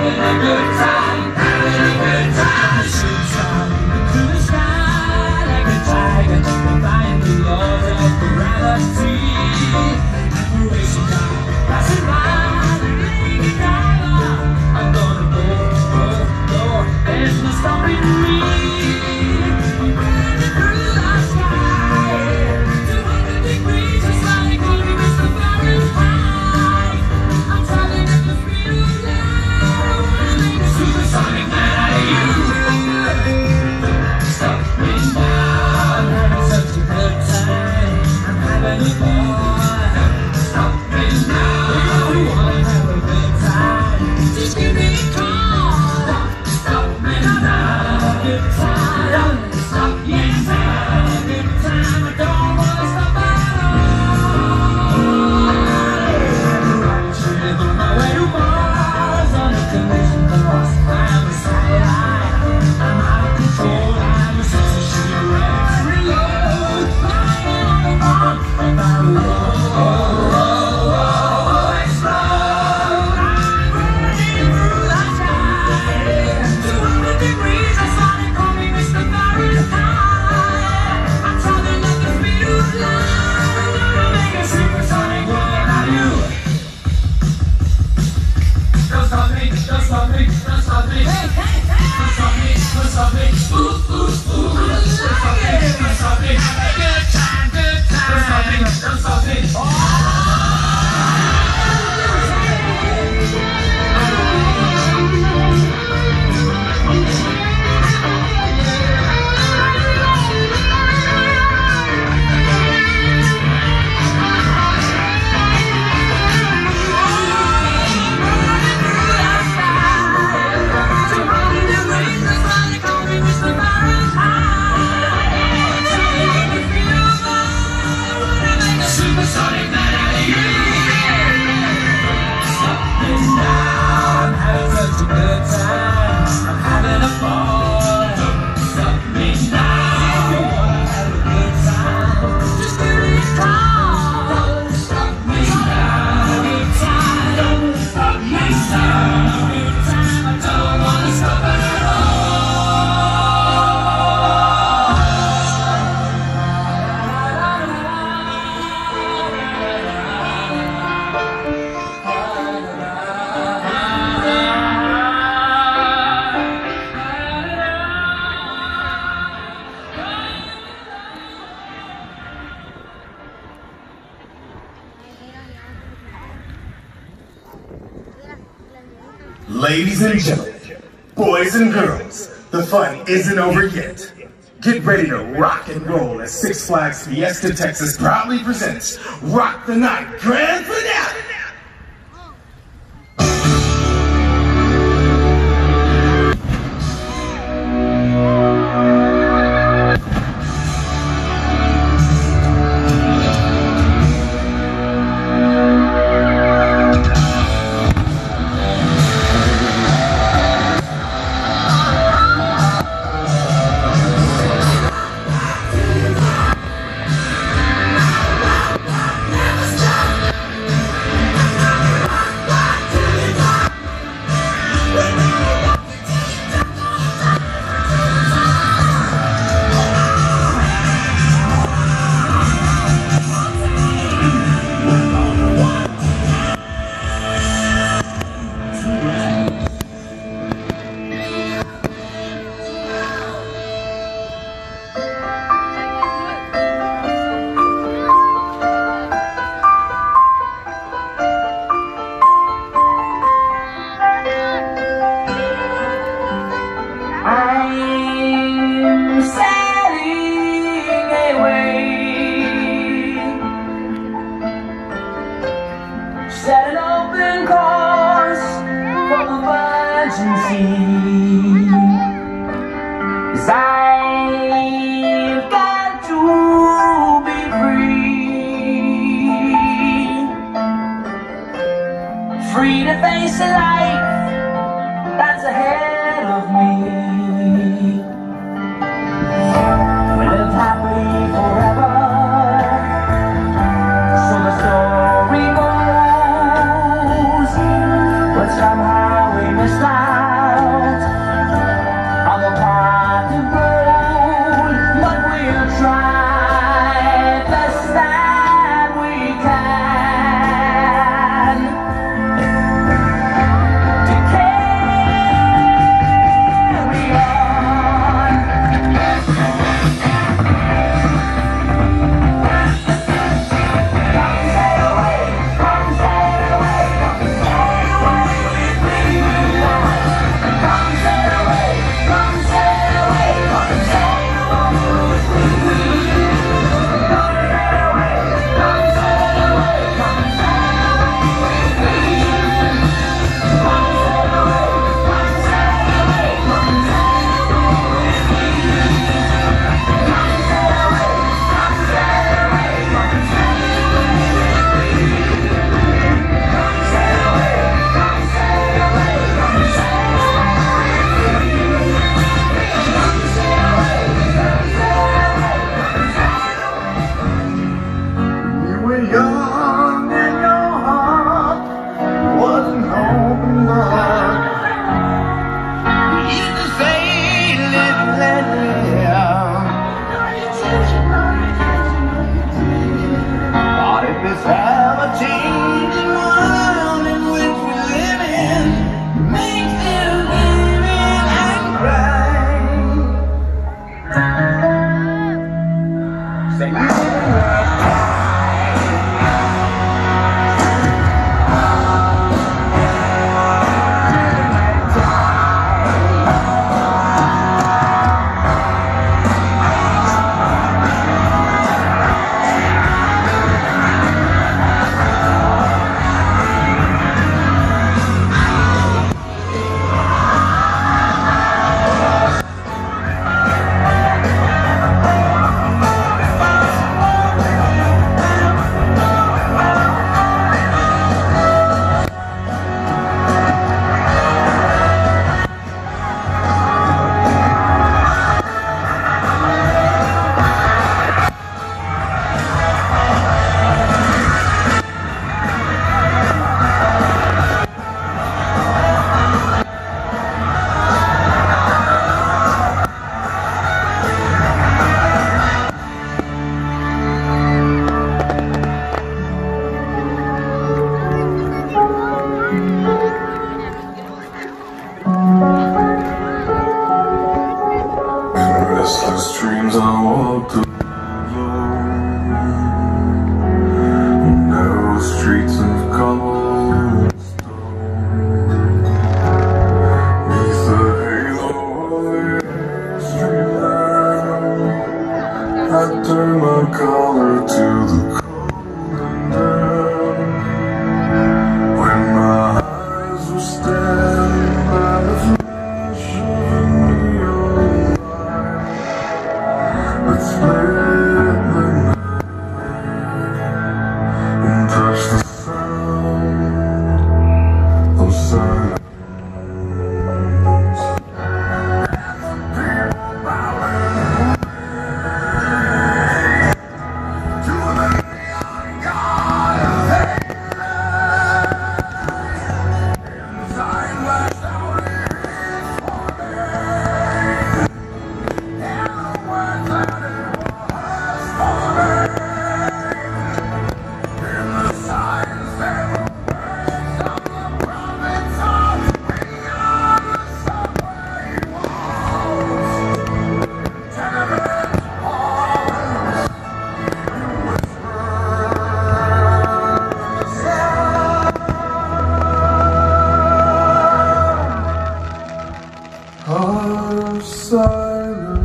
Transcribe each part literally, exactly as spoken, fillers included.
Ladies and gentlemen, boys and girls, the fun isn't over yet. Get ready to rock and roll as Six Flags Fiesta Texas proudly presents Rock the Night Grand Finale! Set an open course for the virgin sea, 'cause I've got to be free, free to face a life that's ahead of me. We live happily forever, so the story goes. Somehow we missed out. silence.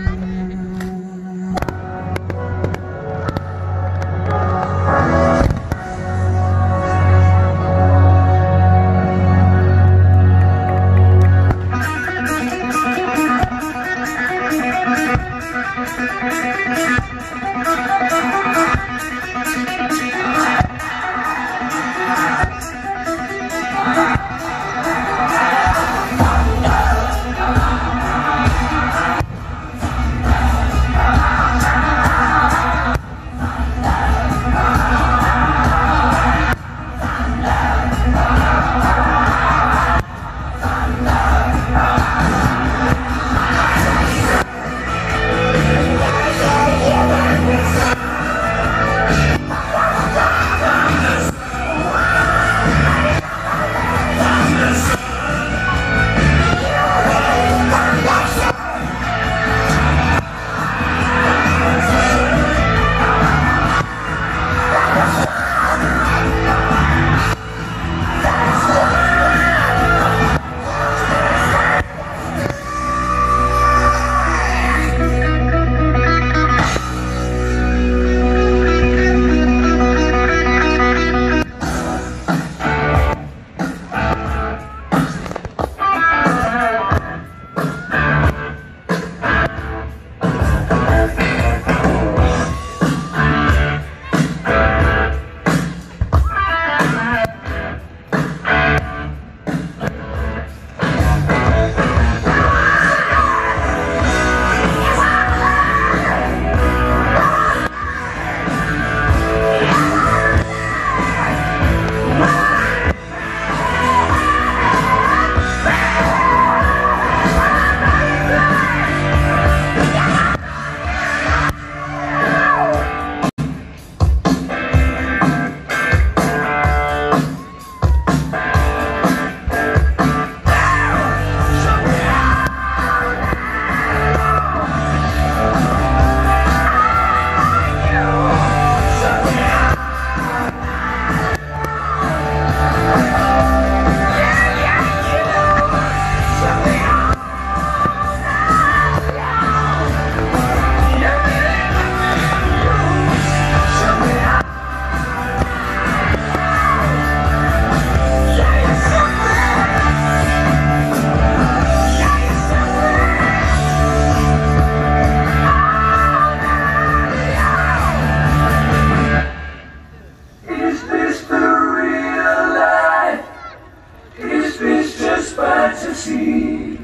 Fantasy,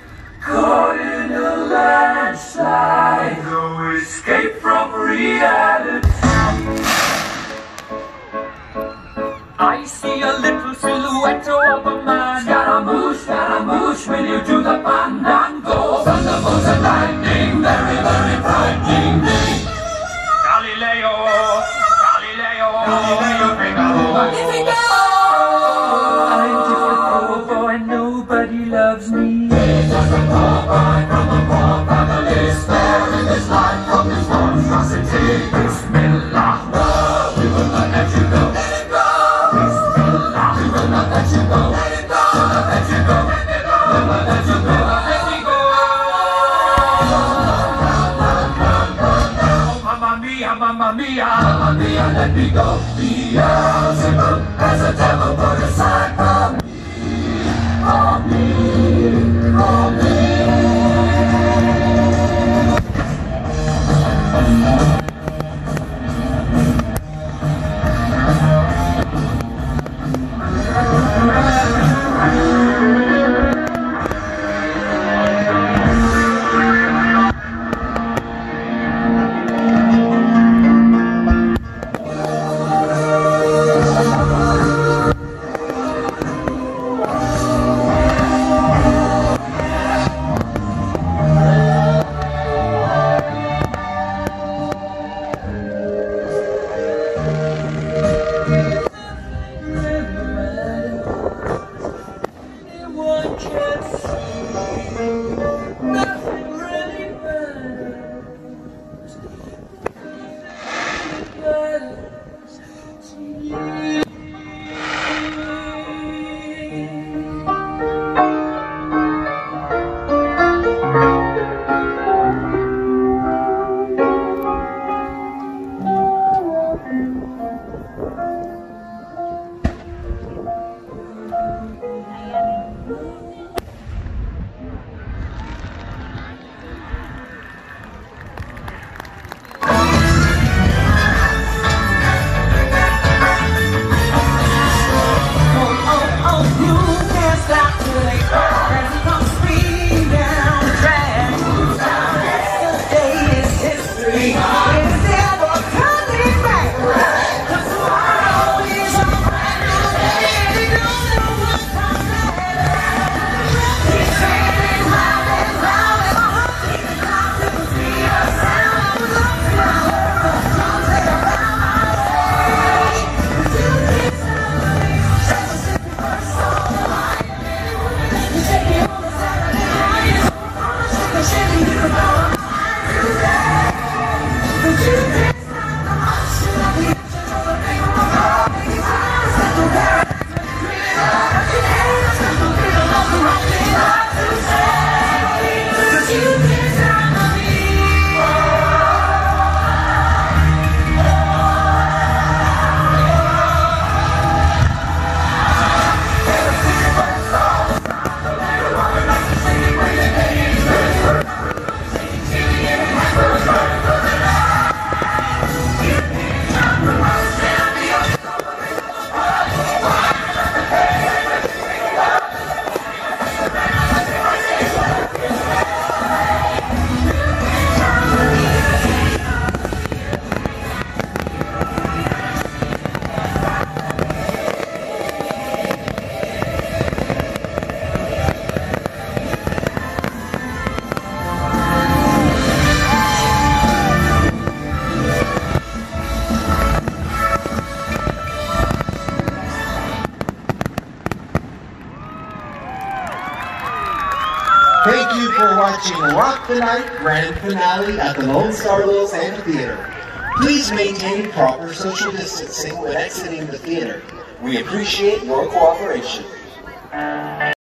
caught in a landslide, no escape from reality. I see a little silhouette of a man. Scaramouche, Scaramouche, will you do the fandango? Thunderbolts and lightning, very, very frightening me. Galileo, Galileo, Galileo, Figaro. I'm just a poor boy, nobody loves me. He's just a poor boy from a poor family, sparing his life from this monstrosity. Bismillah, no, we will not let you go. Let it go. Bismillah, we will not let you go. Let it go. We'll not let you go. Let it go. We'll not let you go. Let me go. Oh, mamma mia, mamma mia, mamma mia, let me go. Beelzebub has a devil put aside for me. For me, for me. Thank you. Thank you for watching Rock the Night Grand Finale at the Lone Star Little Santa Theater. Please maintain proper social distancing when exiting the theater. We appreciate your cooperation.